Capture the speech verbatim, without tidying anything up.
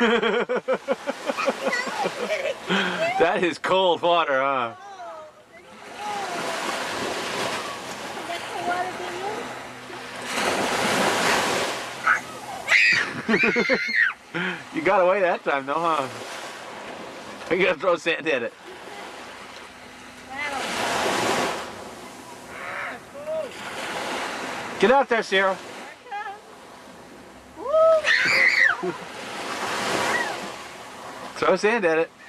That is cold water, huh? You got away that time, though, huh? You gotta throw sand at it. Get out there, Sarah. Throw sand at it.